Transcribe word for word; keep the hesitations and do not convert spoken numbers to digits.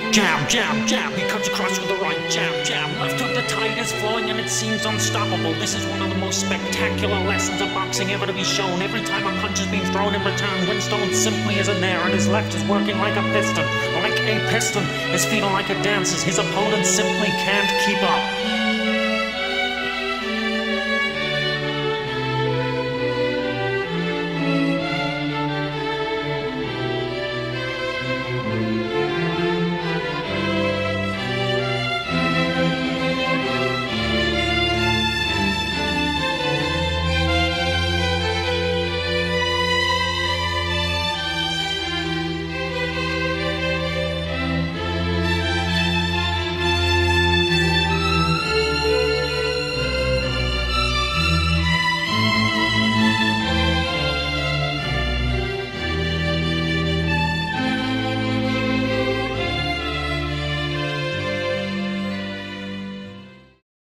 Jab, jab, jab, he cuts across with the right jab, jab. Left hook, the tide is flowing and it seems unstoppable. This is one of the most spectacular lessons of boxing ever to be shown. Every time a punch is being thrown in return, Winstone simply isn't there, and his left is working like a piston. Like a piston, his feet are like a dancer's. His opponent simply can't keep up.